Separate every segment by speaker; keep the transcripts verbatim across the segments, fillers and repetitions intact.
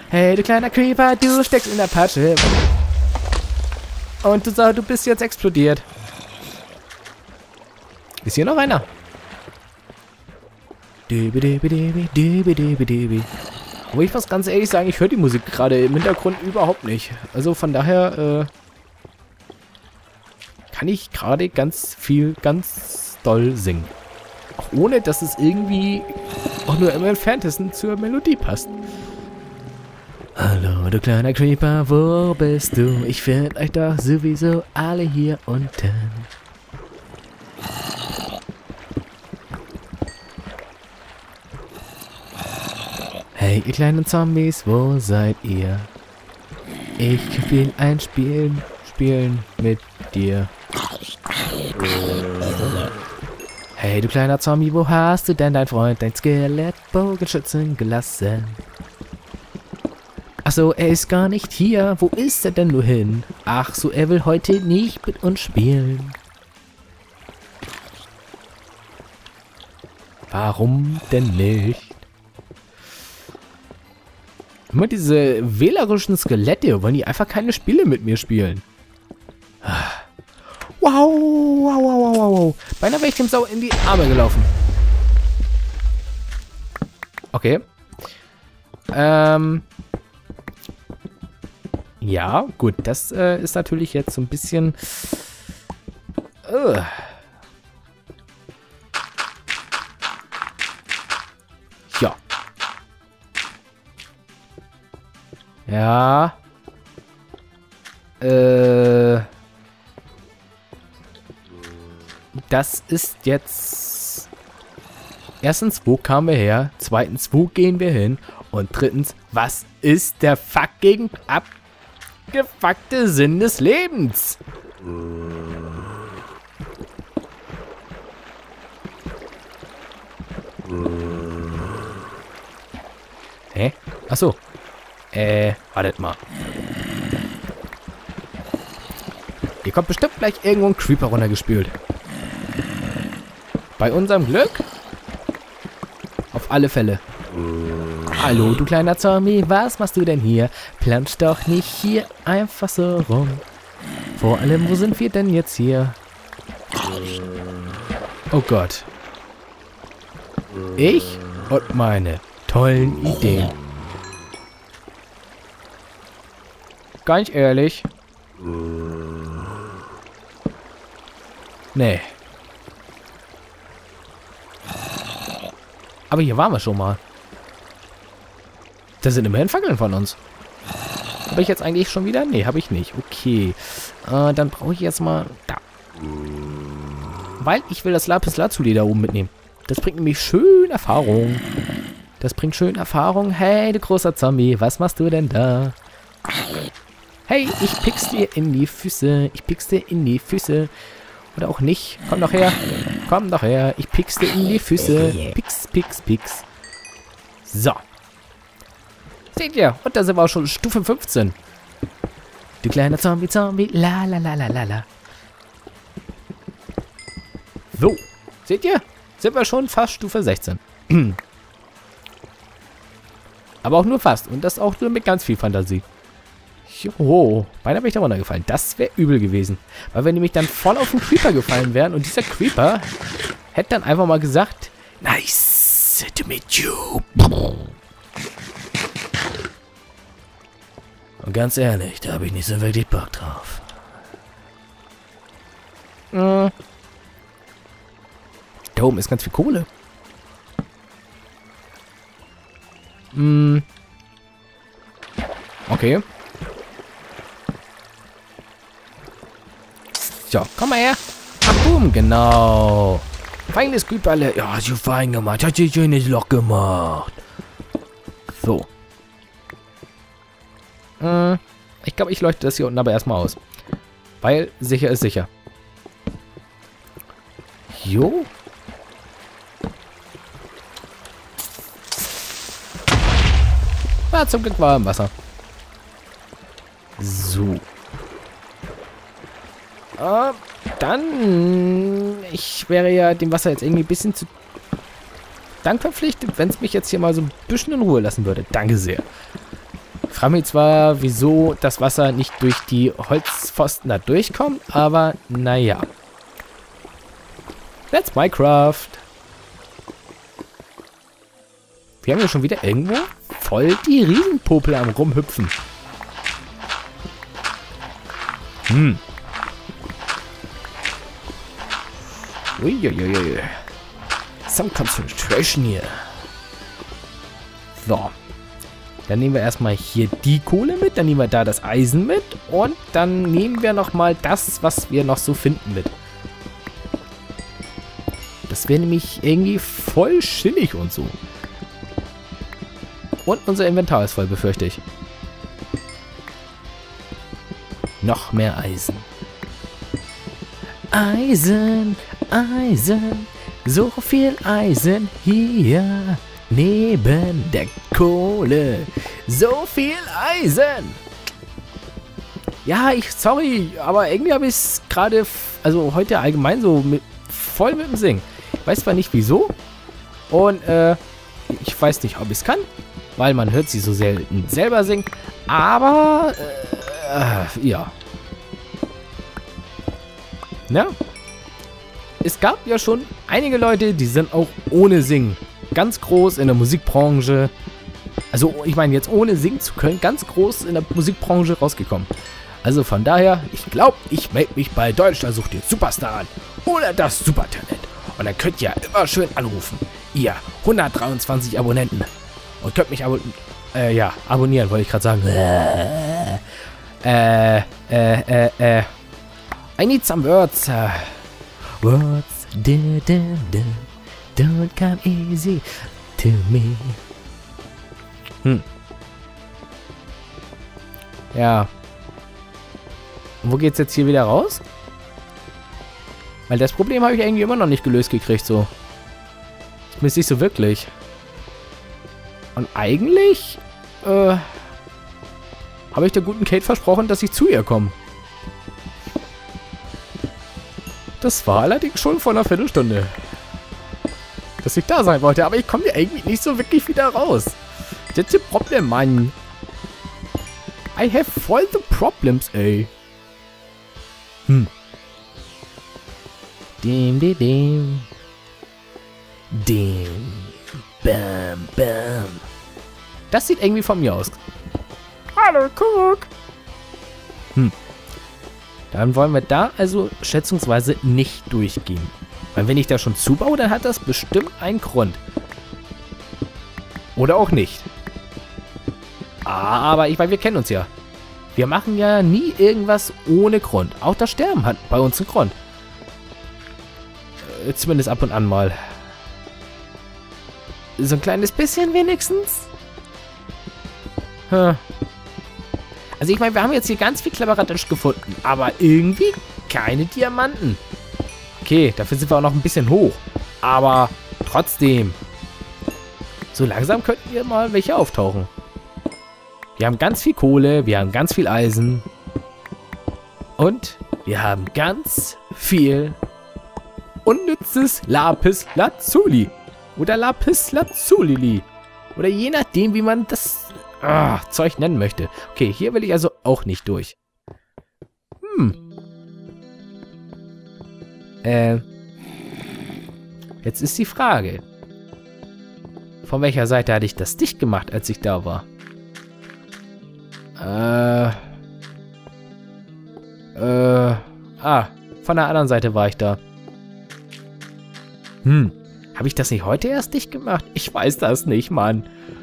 Speaker 1: Hey, du kleiner Creeper, du steckst in der Patsche. Und du sagst, du bist jetzt explodiert. Ist hier noch einer? Wo ich was ganz ehrlich sagen, ich höre die Musik gerade im Hintergrund überhaupt nicht. Also von daher, äh, kann ich gerade ganz viel, ganz doll singen. Auch ohne, dass es irgendwie auch nur im Entferntesten zur Melodie passt. Hallo, du kleiner Creeper, wo bist du? Ich finde euch doch sowieso alle hier unten. Hey, ihr kleinen Zombies, wo seid ihr? Ich will ein Spiel spielen mit dir. Hey, du kleiner Zombie, wo hast du denn dein Freund, dein Skelett-Bogenschützen gelassen? Achso, er ist gar nicht hier. Wo ist er denn nur hin? Ach so, er will heute nicht mit uns spielen. Warum denn nicht? Immer diese wählerischen Skelette, wollen die einfach keine Spiele mit mir spielen. Wow, wow, wow, wow, wow. Beinahe wäre ich dem Sau in die Arme gelaufen. Okay. Ähm. Ja, gut, das äh, ist natürlich jetzt so ein bisschen... Uh. Ja. Ja. Äh. Das ist jetzt... Erstens, wo kamen wir her? Zweitens, wo gehen wir hin? Und drittens, was ist der fucking abgefuckte Sinn des Lebens? Hä? Achso. Äh, wartet mal. Hier kommt bestimmt gleich irgendwo ein Creeper runtergespült. Bei unserem Glück? Auf alle Fälle. Hallo, du kleiner Zombie, was machst du denn hier? Plansch doch nicht hier einfach so rum. Vor allem, wo sind wir denn jetzt hier? Oh Gott. Ich und meine tollen Ideen. Ganz ehrlich. Nee. Aber hier waren wir schon mal. Da sind immerhin Fackeln von uns. Habe ich jetzt eigentlich schon wieder? Nee, habe ich nicht. Okay. Äh, dann brauche ich jetzt mal da. Weil ich will das Lapis Lazuli da oben mitnehmen. Das bringt nämlich schön Erfahrung. Das bringt schön Erfahrung. Hey, du großer Zombie, was machst du denn da? Hey, ich pick's dir in die Füße. Ich pick's dir in die Füße. Oder auch nicht. Komm doch her. Komm doch her. Ich pick's dir in die Füße. Pix, pix, pix. So. Seht ihr? Und da sind wir auch schon Stufe fünfzehn. Du kleiner Zombie, Zombie. La, la, la, la, la, la. So. Seht ihr? Sind wir schon fast Stufe sechzehn. Aber auch nur fast. Und das auch nur mit ganz viel Fantasie. Jo, beinahe bin ich da runtergefallen. Das wäre übel gewesen. Weil wir nämlich dann voll auf den Creeper gefallen wären. Und dieser Creeper hätte dann einfach mal gesagt, nice to meet you. Und ganz ehrlich, da habe ich nicht so wirklich Bock drauf. Hm. Da oben ist ganz viel Kohle. Hm. Okay. So, komm mal her. Ach, boom, genau. Feines Küperle. Ja, hast du fein gemacht. Hast du ein schönes Loch gemacht. So. Hm, ich glaube, ich leuchte das hier unten aber erstmal aus. Weil sicher ist sicher. Jo. Ah, zum Glück war er im Wasser. So. Uh, dann... Ich wäre ja dem Wasser jetzt irgendwie ein bisschen zu Dank verpflichtet, wenn es mich jetzt hier mal so ein bisschen in Ruhe lassen würde. Danke sehr. frage mich zwar, wieso das Wasser nicht durch die Holzpfosten da durchkommt, aber naja. That's Minecraft. Wir haben ja schon wieder irgendwo voll die Riesenpopel am Rumhüpfen. Hm. Uiuiui. Some concentration hier. So. Dann nehmen wir erstmal hier die Kohle mit, dann nehmen wir da das Eisen mit und dann nehmen wir nochmal das, was wir noch so finden mit. Das wäre nämlich irgendwie voll chillig und so. Und unser Inventar ist voll, befürchte ich. Noch mehr Eisen. Eisen, Eisen, so viel Eisen hier. Neben der Kohle. So viel Eisen. Ja, ich, sorry, aber irgendwie habe ich es gerade, also heute allgemein so mit, voll mit dem Singen. Ich weiß zwar nicht wieso. Und, äh, ich weiß nicht, ob ich es kann. Weil man hört sie so selten selber singen. Aber, äh, ja. Na? Es gab ja schon einige Leute, die sind auch ohne Singen ganz groß in der Musikbranche, also ich meine jetzt ohne singen zu können, ganz groß in der Musikbranche rausgekommen. Also von daher, ich glaube, ich melde mich bei Deutschland sucht den Superstar an oder das Supertalent. Und dann könnt ihr immer schön anrufen. Ihr hundertdreiundzwanzig Abonnenten. Und könnt mich abonnieren, äh, ja, abonnieren, wollte ich gerade sagen. Äh, äh, äh, äh, äh. I need some words. Uh, words, da, da, da. Don't come easy to me. Hm. Ja. Und wo geht's jetzt hier wieder raus? Weil das Problem habe ich irgendwie immer noch nicht gelöst gekriegt, so. Zumindest nicht so wirklich. Und eigentlich, äh, habe ich der guten Kate versprochen, dass ich zu ihr komme. Das war allerdings schon vor einer Viertelstunde. Dass ich da sein wollte, aber ich komme hier irgendwie nicht so wirklich wieder raus. That's the problem, Mann. I have all the problems, ey. Hm. Dim, dim, dim. Dim. Bam, bam. Das sieht irgendwie von mir aus. Hallo, guck. Hm. Dann wollen wir da also schätzungsweise nicht durchgehen. Weil wenn ich da schon zubaue, dann hat das bestimmt einen Grund. Oder auch nicht. Aber ich meine, wir kennen uns ja. Wir machen ja nie irgendwas ohne Grund. Auch das Sterben hat bei uns einen Grund. Äh, zumindest ab und an mal. So ein kleines bisschen wenigstens. Hm. Also ich meine, wir haben jetzt hier ganz viel Klapperadatsch gefunden. Aber irgendwie keine Diamanten. Okay, dafür sind wir auch noch ein bisschen hoch. Aber trotzdem. So langsam könnten hier mal welche auftauchen. Wir haben ganz viel Kohle, wir haben ganz viel Eisen. Und wir haben ganz viel unnützes Lapis Lazuli. Oder Lapis Lazuli. Oder je nachdem, wie man das ah, Zeug nennen möchte. Okay, hier will ich also auch nicht durch. Hm. Äh, jetzt ist die Frage. Von welcher Seite hatte ich das dicht gemacht, als ich da war? Äh. Äh. Ah, von der anderen Seite war ich da. Hm. Habe ich das nicht heute erst dicht gemacht? Ich weiß das nicht, Mann.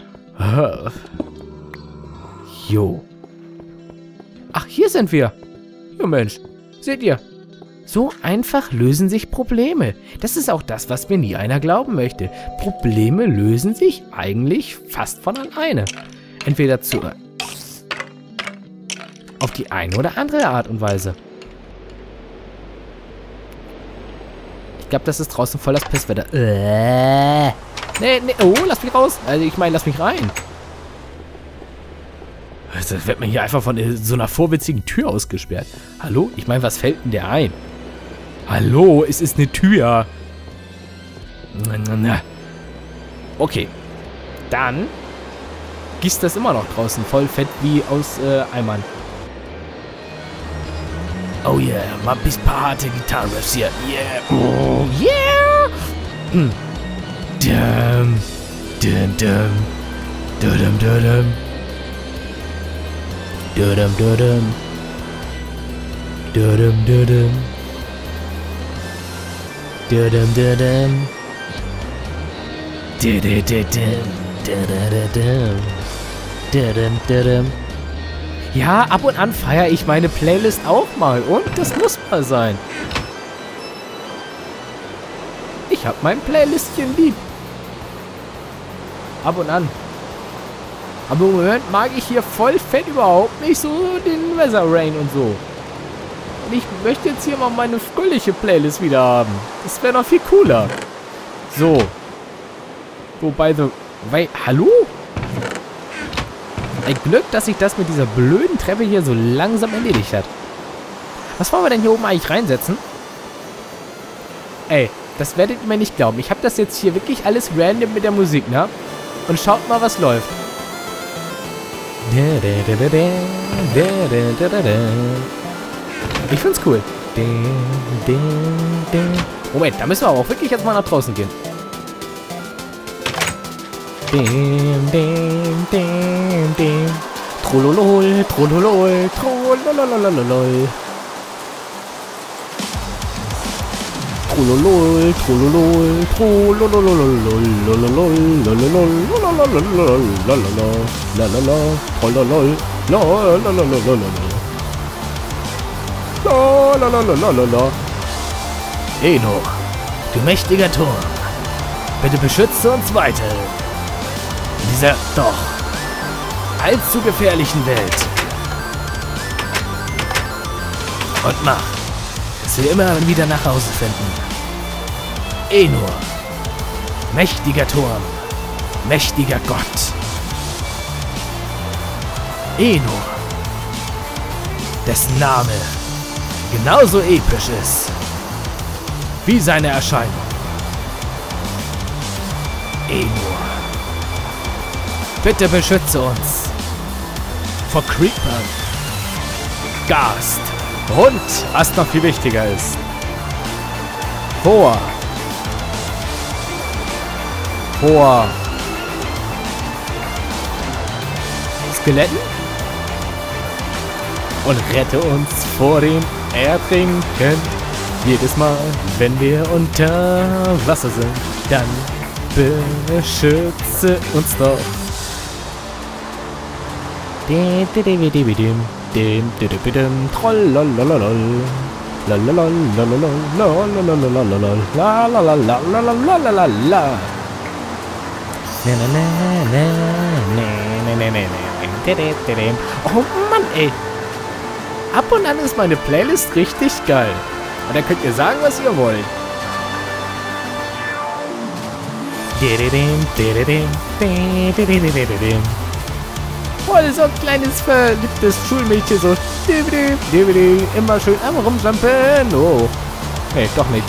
Speaker 1: Jo. Ach, hier sind wir. Jo, Mensch. Seht ihr? So einfach lösen sich Probleme. Das ist auch das, was mir nie einer glauben möchte. Probleme lösen sich eigentlich fast von alleine. Entweder zu... auf die eine oder andere Art und Weise. Ich glaube, das ist draußen voll das Pisswetter. Äh. Nee, nee. Oh, lass mich raus. Also ich meine, lass mich rein. Das wird mir hier einfach von so einer vorwitzigen Tür ausgesperrt. Hallo? Ich meine, was fällt denn der ein? Hallo, es ist eine Tür. Okay. Dann gießt das immer noch draußen. Voll fett wie aus äh, Eimern. Oh yeah, mal bis paar harte Gitarrenriffs hier. Yeah. Oh yeah. Hm. Dum. Dum dum. Dum dum dum. Dum dum dum. Dum dum dum. Dum dum dum. Ja, ab und an feiere ich meine Playlist auch mal. Und das muss mal sein. Ich hab mein Playlistchen lieb. Ab und an. Aber im Moment mag ich hier voll fett überhaupt nicht so den Weather Rain und so. Und ich möchte jetzt hier mal meine fröhliche Playlist wieder haben. Das wäre noch viel cooler. So. So, by the way, hallo? Ein Glück, dass sich das mit dieser blöden Treppe hier so langsam erledigt hat. Was wollen wir denn hier oben eigentlich reinsetzen? Ey, das werdet ihr mir nicht glauben. Ich habe das jetzt hier wirklich alles random mit der Musik, ne? Und schaut mal, was läuft. Ich find's cool. Moment, da müssen wir aber auch wirklich jetzt mal nach draußen gehen. Dim, dim, dim, dim. Trololol, trololol, trolololololol. Trololol, trololol, trololololololololol, trololol, trololol. Eno, du mächtiger Turm, bitte beschütze uns weiter. In dieser doch allzu gefährlichen Welt. Und mach, dass wir immer wieder nach Hause finden. Enor, mächtiger Turm, mächtiger Gott. Enor, dessen Name genauso episch ist wie seine Erscheinung. Enor, bitte beschütze uns vor Creepern, Ghast und, was noch viel wichtiger ist, vor, vor Skeletten und rette uns vor dem Ertrinken. Jedes Mal, wenn wir unter Wasser sind, dann beschütze uns doch. Oh Mann, ey. Ab und an ist meine Playlist richtig geil. Und dann könnt ihr sagen, was ihr wollt. Voll so ein kleines verliebtes Schulmädchen, so immer schön am Rumjumpen. Oh, nee, doch nicht.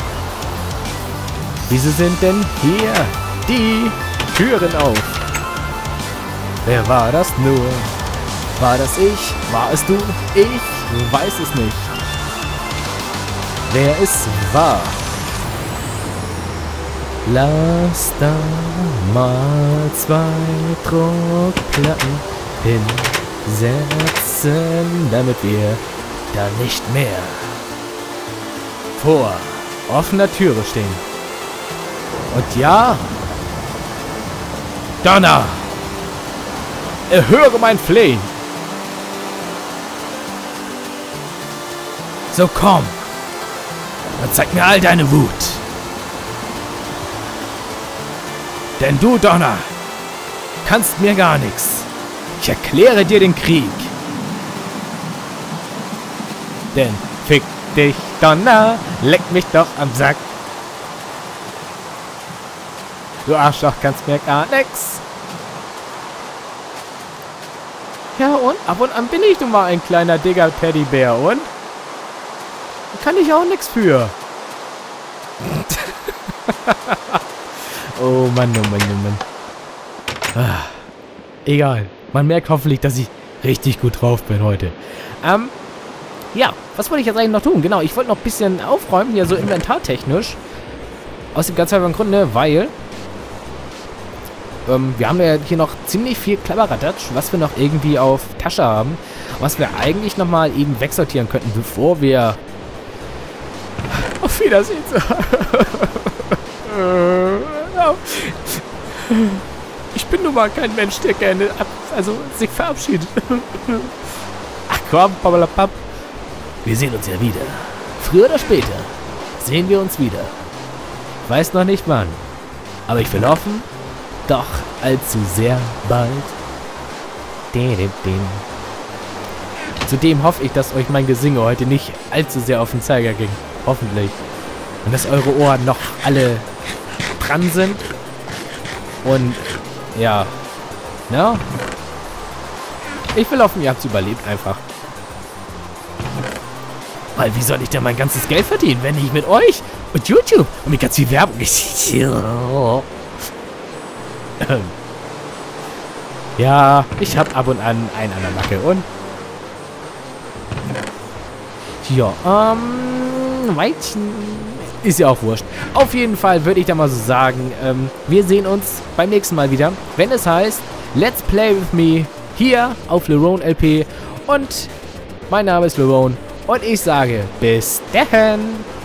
Speaker 1: Wieso sind denn hier die Türen auf? Wer war das nur? War das ich? War es du? Ich weiß es nicht. Wer es war? Lass da mal zwei Druckplatten hinsetzen, damit wir da nicht mehr vor offener Türe stehen. Und ja, Donner, erhöre mein Flehen. So komm und zeig mir all deine Wut. Denn du, Donner, kannst mir gar nichts. Ich erkläre dir den Krieg. Denn fick dich, Donner, leck mich doch am Sack. Du Arschloch, kannst mir gar nichts. Ja, und ab und an bin ich nun mal ein kleiner dicker Teddybär, und? Da kann ich auch nichts für. Oh Mann, oh Mann, oh Mann. Egal. Man merkt hoffentlich, dass ich richtig gut drauf bin heute. Ähm, ja, was wollte ich jetzt eigentlich noch tun? Genau, ich wollte noch ein bisschen aufräumen, hier so inventartechnisch. Aus dem ganz einfachen Grund, ne, weil ähm, wir haben ja hier noch ziemlich viel Klapperadatsch, was wir noch irgendwie auf Tasche haben. Was wir eigentlich nochmal eben wegsortieren könnten, bevor wir... Auf Wiedersehen. Ich bin nun mal kein Mensch, der gerne ab, also sich verabschiedet. Ach komm, pappalapapp. Wir sehen uns ja wieder. Früher oder später sehen wir uns wieder. Weiß noch nicht wann. Aber ich will hoffen, doch allzu sehr bald. Zudem hoffe ich, dass euch mein Gesinge heute nicht allzu sehr auf den Zeiger ging. Hoffentlich. Und dass eure Ohren noch alle dran sind. Und ja. Na? Ich will hoffen, ihr habt es überlebt einfach. Weil wie soll ich denn mein ganzes Geld verdienen, wenn ich mit euch und YouTube und mit ganz viel Werbung... Ja, ich hab ab und an einen an der Macke und... Ja, ähm... Weilchen... Ist ja auch wurscht. Auf jeden Fall würde ich da mal so sagen, ähm, wir sehen uns beim nächsten Mal wieder, wenn es heißt Let's Play With Me hier auf Lerone L P und mein Name ist Lerone und ich sage bis dann.